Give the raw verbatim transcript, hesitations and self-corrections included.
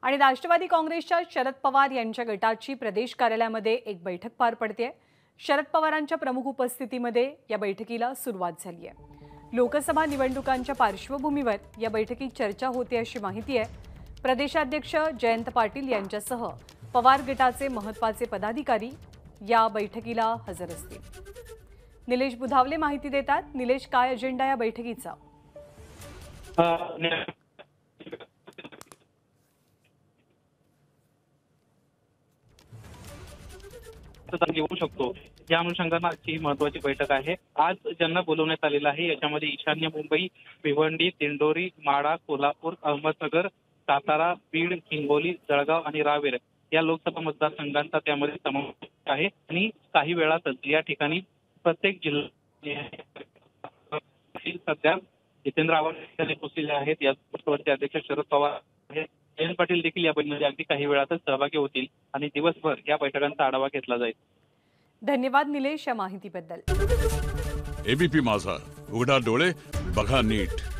आणि राष्ट्रवादी काँग्रेसच्या शरद पवार यांच्या गटाची प्रदेश कार्यालयामध्ये एक बैठक पार पडते। शरद पवारांच्या प्रमुख उपस्थितीमध्ये या बैठकीला सुरुवात झाली आहे। लोकसभा निवडणुकांच्या पार्श्वभूमीवर या बैठकीत चर्चा होते अशी माहिती आहे। प्रदेशाध्यक्ष जयंत पाटील यांच्यासह पवार गटाचे महत्त्वाचे पदाधिकारी या बैठकीला हजर असतील। निलेश बुधावले माहिती देतात। निलेश, काय अजेंडा या बैठकीचा? येऊ शकतो या अनुषंगाने आजची महत्त्वाची बैठक आहे। आज ज्यांना बोलवण्यात आलेलं आहे याच्यामध्ये ईशान्य मुंबई, भिवंडी, दिंडोरी, माढा, कोल्हापूर, अहमदनगर, सातारा, बीड, हिंगोली, जळगाव आणि रावेर या लोकसभा मतदारसंघांचा त्यामध्ये समावेश आहे। आणि काही वेळातच या ठिकाणी प्रत्येक जिल्हा सध्या जितेंद्र आव्हाड पोहोचलेले आहेत। या पक्षाचे अध्यक्ष शरद पवार आहेत। जयंत पाटील देखील या बैठकीमध्ये अगदी काही वेळातच सहभागी होतील आणि दिवसभर या बैठकांचा आढावा घेतला जाईल। धन्यवाद निलेश या माहितीबद्दल। एबीपी माझा, उघडा डोळे बघा नीट।